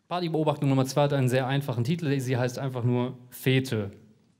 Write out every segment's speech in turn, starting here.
Partybeobachtung Nummer 2 hat einen sehr einfachen Titel. Sie heißt einfach nur Fete.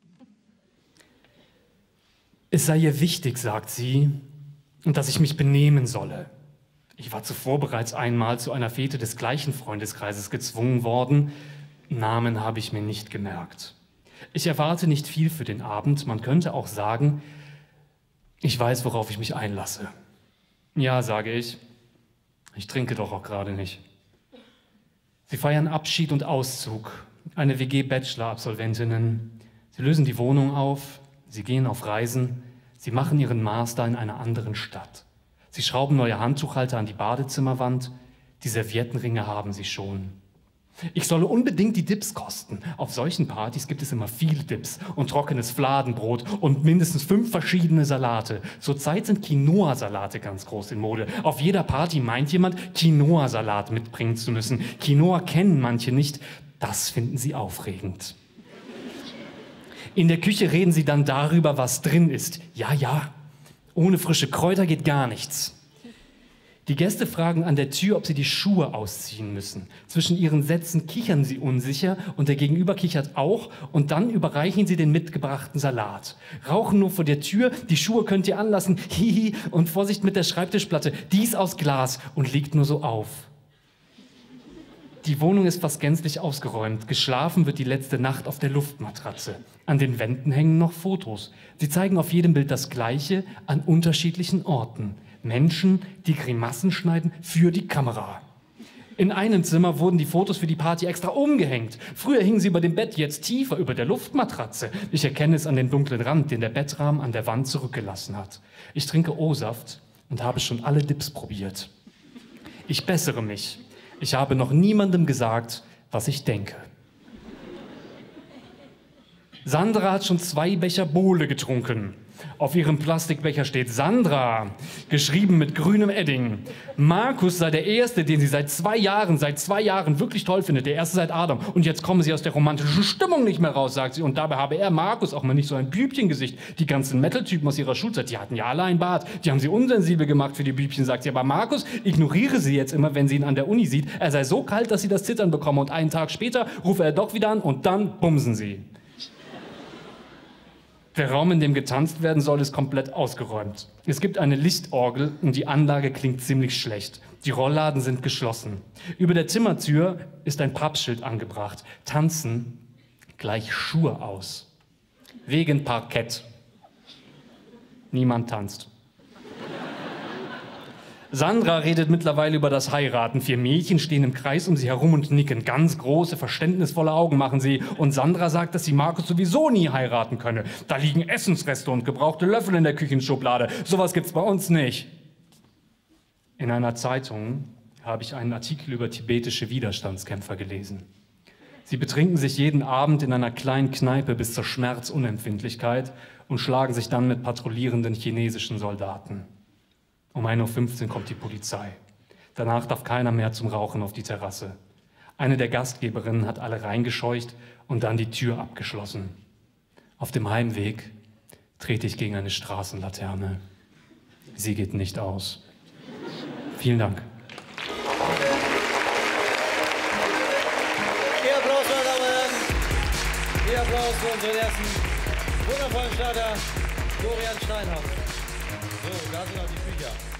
Es sei ihr wichtig, sagt sie, und dass ich mich benehmen solle. Ich war zuvor bereits einmal zu einer Fete des gleichen Freundeskreises gezwungen worden. Namen habe ich mir nicht gemerkt. Ich erwarte nicht viel für den Abend. Man könnte auch sagen, ich weiß, worauf ich mich einlasse. Ja, sage ich. Ich trinke doch auch gerade nicht. Sie feiern Abschied und Auszug. Eine WG-Bachelor-Absolventinnen. Sie lösen die Wohnung auf. Sie gehen auf Reisen. Sie machen ihren Master in einer anderen Stadt. Sie schrauben neue Handtuchhalter an die Badezimmerwand. Die Serviettenringe haben sie schon. Ich solle unbedingt die Dips kosten. Auf solchen Partys gibt es immer viel Dips und trockenes Fladenbrot und mindestens 5 verschiedene Salate. Zurzeit sind Quinoa-Salate ganz groß in Mode. Auf jeder Party meint jemand, Quinoa-Salat mitbringen zu müssen. Quinoa kennen manche nicht. Das finden sie aufregend. In der Küche reden sie dann darüber, was drin ist. Ja, ja, ohne frische Kräuter geht gar nichts. Die Gäste fragen an der Tür, ob sie die Schuhe ausziehen müssen. Zwischen ihren Sätzen kichern sie unsicher und der Gegenüber kichert auch und dann überreichen sie den mitgebrachten Salat. Rauchen nur vor der Tür, die Schuhe könnt ihr anlassen, hihi, und Vorsicht mit der Schreibtischplatte, die ist aus Glas und liegt nur so auf. Die Wohnung ist fast gänzlich ausgeräumt. Geschlafen wird die letzte Nacht auf der Luftmatratze. An den Wänden hängen noch Fotos. Sie zeigen auf jedem Bild das Gleiche an unterschiedlichen Orten. Menschen, die Grimassen schneiden für die Kamera. In einem Zimmer wurden die Fotos für die Party extra umgehängt. Früher hingen sie über dem Bett, jetzt tiefer über der Luftmatratze. Ich erkenne es an den dunklen Rand, den der Bettrahmen an der Wand zurückgelassen hat. Ich trinke O-Saft und habe schon alle Dips probiert. Ich bessere mich. Ich habe noch niemandem gesagt, was ich denke. Sandra hat schon 2 Becher Bowle getrunken. Auf ihrem Plastikbecher steht Sandra, geschrieben mit grünem Edding. Markus sei der Erste, den sie seit 2 Jahren wirklich toll findet, der Erste seit Adam. Und jetzt kommen sie aus der romantischen Stimmung nicht mehr raus, sagt sie. Und dabei habe er, Markus, auch mal nicht so ein Bübchengesicht. Die ganzen Metal-Typen aus ihrer Schulzeit, die hatten ja alle einen Bart. Die haben sie unsensibel gemacht für die Bübchen, sagt sie. Aber Markus ignoriere sie jetzt immer, wenn sie ihn an der Uni sieht. Er sei so kalt, dass sie das Zittern bekomme. Und einen Tag später rufe er doch wieder an und dann bumsen sie. Der Raum, in dem getanzt werden soll, ist komplett ausgeräumt. Es gibt eine Lichtorgel und die Anlage klingt ziemlich schlecht. Die Rollladen sind geschlossen. Über der Zimmertür ist ein Pappschild angebracht. Tanzen gleich Schuhe aus. Wegen Parkett. Niemand tanzt. Sandra redet mittlerweile über das Heiraten. 4 Mädchen stehen im Kreis um sie herum und nicken. Ganz große, verständnisvolle Augen machen sie. Und Sandra sagt, dass sie Markus sowieso nie heiraten könne. Da liegen Essensreste und gebrauchte Löffel in der Küchenschublade. Sowas gibt's bei uns nicht. In einer Zeitung habe ich einen Artikel über tibetische Widerstandskämpfer gelesen. Sie betrinken sich jeden Abend in einer kleinen Kneipe bis zur Schmerzunempfindlichkeit und schlagen sich dann mit patrouillierenden chinesischen Soldaten. Um 1:15 Uhr kommt die Polizei. Danach darf keiner mehr zum Rauchen auf die Terrasse. Eine der Gastgeberinnen hat alle reingescheucht und dann die Tür abgeschlossen. Auf dem Heimweg trete ich gegen eine Straßenlaterne. Sie geht nicht aus. Vielen Dank. Ihr Applaus, meine Damen und Herren. Ihr Applaus für unseren ersten wundervollen Starter, Florian Steinhaus. So, da sind auch die Bücher.